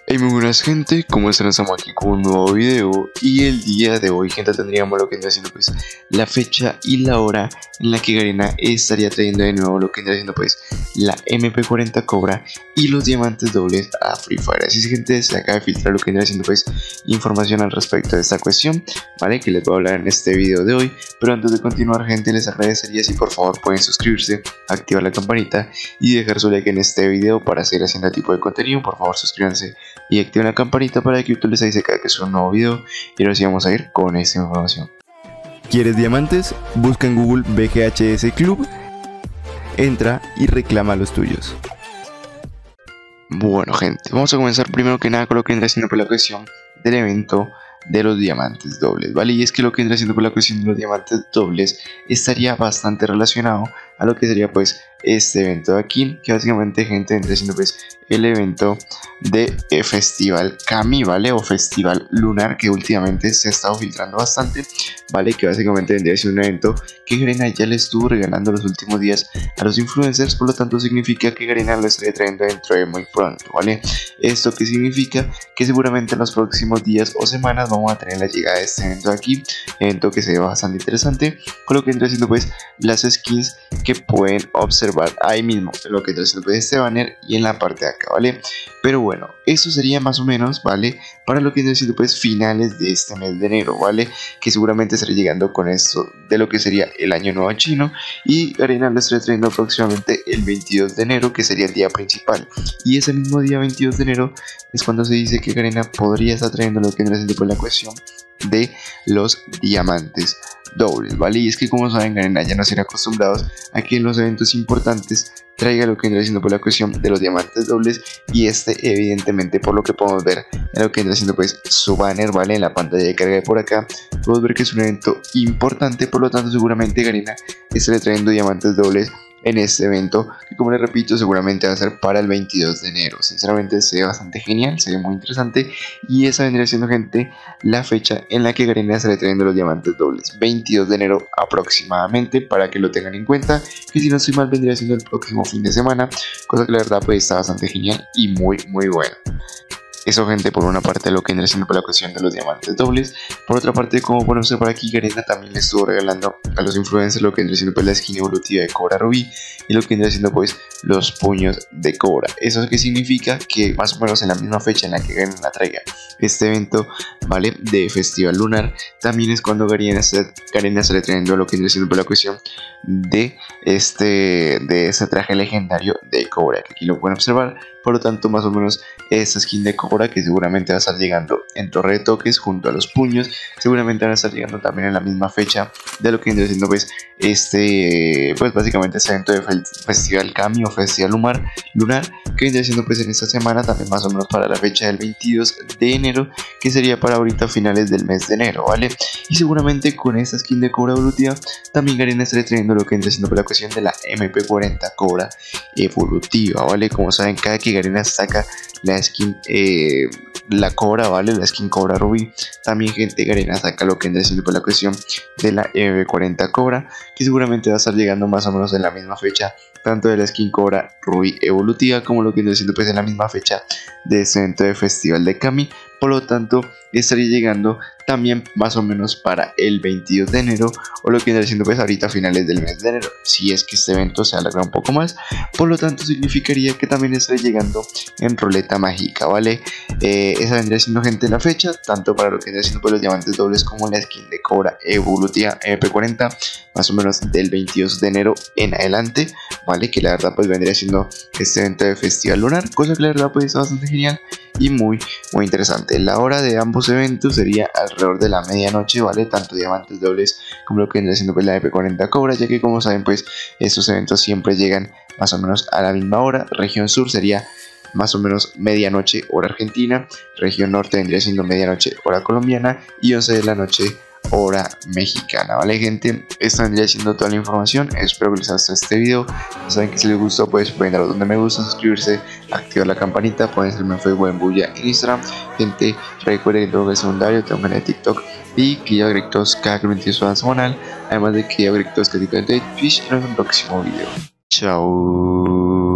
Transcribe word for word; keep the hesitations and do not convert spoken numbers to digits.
Hey, muy buenas gente, ¿cómo están? Estamos aquí con un nuevo video y el día de hoy, gente, tendríamos lo que está haciendo pues la fecha y la hora en la que Garena estaría trayendo de nuevo lo que está haciendo pues la M P cuarenta Cobra y los diamantes dobles a Free Fire. Así es, gente, se acaba de filtrar lo que está haciendo pues información al respecto de esta cuestión, ¿vale? Que les voy a hablar en este video de hoy, pero antes de continuar, gente, les agradecería si por favor pueden suscribirse, activar la campanita y dejar su like en este video para seguir haciendo este tipo de contenido. Por favor, suscríbanse y activen la campanita para que YouTube les avise cada que suba un nuevo video. Y ahora sí vamos a ir con esta información. ¿Quieres diamantes? Busca en Google B G H S Club, entra y reclama los tuyos. Bueno, gente, vamos a comenzar primero que nada con lo que entra haciendo por la cuestión del evento de los diamantes dobles, ¿vale? Y es que lo que entra haciendo por la cuestión de los diamantes dobles estaría bastante relacionado a lo que sería pues este evento de aquí, que básicamente, gente, entra haciendo pues el evento de eh, Festival Kami, ¿vale? O Festival Lunar, que últimamente se ha estado filtrando bastante, ¿vale? Que básicamente vendría a ser un evento que Garena ya le estuvo regalando los últimos días a los influencers, por lo tanto significa que Garena lo estaría trayendo dentro de muy pronto, ¿vale? Esto que significa que seguramente en los próximos días o semanas vamos a tener la llegada de este evento de aquí, evento que se ve bastante interesante, con lo que entra haciendo pues las skins que pueden observar ahí mismo, lo que entra haciendo pues este banner y en la parte de acá, ¿vale? Pero bueno, eso sería más o menos, ¿vale? Para lo que entra haciendo pues finales de este mes de enero, ¿vale? Que seguramente estaré llegando con esto de lo que sería el año nuevo chino, y Garena lo estaré trayendo aproximadamente el veintidós de enero, que sería el día principal, y ese mismo día veintidós de enero es cuando se dice que Garena podría estar trayendo lo que entra haciendo pues la cuestión de los diamantes dobles, ¿vale? Y es que, como saben, Garena ya nos irá acostumbrados a que en los eventos importantes traiga lo que entra haciendo por la cuestión de los diamantes dobles, y este evidentemente, por lo que podemos ver en lo que entra haciendo pues su banner, ¿vale? En la pantalla de carga de por acá podemos ver que es un evento importante, por lo tanto seguramente Garena estará trayendo diamantes dobles en este evento, que, como les repito, seguramente va a ser para el veintidós de enero. Sinceramente se ve bastante genial, se ve muy interesante, y esa vendría siendo, gente, la fecha en la que Garena estará trayendo los diamantes dobles, veintidós de enero aproximadamente, para que lo tengan en cuenta, que si no estoy mal vendría siendo el próximo fin de semana, cosa que la verdad pues está bastante genial y muy muy buena. Eso, gente, por una parte, lo que viene siendo por la cuestión de los diamantes dobles. Por otra parte, como podemos observar por aquí, Garena también le estuvo regalando a los influencers lo que viene siendo pues la skin evolutiva de Cobra Rubí y lo que viene siendo pues los puños de Cobra. Eso que significa que más o menos en la misma fecha en la que Garena traiga este evento, ¿vale? De Festival Lunar, también es cuando Garena estará trayendo lo que viene siendo por la cuestión de este de ese traje legendario de Cobra, que aquí lo pueden observar. Por lo tanto, más o menos esta skin de Cobra, que seguramente va a estar llegando en torre de toques junto a los puños, seguramente van a estar llegando también en la misma fecha de lo que viene siendo pues este, pues básicamente este evento de Festival Kami o Festival Lunar, lunar que viene siendo pues en esta semana, también más o menos para la fecha del veintidós de enero, que sería para ahorita finales del mes de enero, ¿vale? Y seguramente con esta skin de Cobra evolutiva también Garena estará trayendo lo que viene siendo por la cuestión de la M P cuarenta Cobra evolutiva, ¿vale? Como saben, cada que Garena saca la skin eh, la Cobra, ¿vale? La skin Cobra Rubí, también, gente, Garena saca lo que viene siendo por la cuestión de la M P cuarenta Cobra, que seguramente va a estar llegando más o menos en la misma fecha, tanto de la skin Cobra Rubí evolutiva como lo que viene siendo pues en la misma fecha de este evento de Festival de Kami. Por lo tanto, estaría llegando también más o menos para el veintidós de enero, o lo que viene siendo pues ahorita a finales del mes de enero, si es que este evento se alarga un poco más. Por lo tanto, significaría que también estaría llegando en roleta mágica, ¿vale? Eh, esa vendría siendo, gente, la fecha, tanto para lo que viene siendo pues los diamantes dobles como la skin de Cobra evolutiva M P cuarenta, más o menos del veintidós de enero en adelante, ¿vale? Que la verdad pues vendría siendo este evento de Festival Lunar, cosa que la verdad pues está bastante genial y muy muy interesante. La hora de ambos eventos sería alrededor de la medianoche, ¿vale? Tanto diamantes dobles como lo que viene siendo pues la M P cuarenta Cobra, ya que, como saben, pues estos eventos siempre llegan más o menos a la misma hora. Región sur sería más o menos medianoche hora argentina, región norte vendría siendo medianoche hora colombiana y once de la noche hora mexicana, ¿vale, gente? Esta vendría siendo toda la información. Espero que les haya gustado este video. Ya saben que si les gustó, pues pueden dar donde me gusta, suscribirse, activar la campanita, pueden seguirme en Facebook, en Bulla, en Instagram. Gente, recuerden que tengo el secundario, tengo un canal de TikTok y que yo hago directos cada veintiocho horas semanal, además de que yo hago directos cada de Twitch. Y nos vemos en el próximo video. Chao.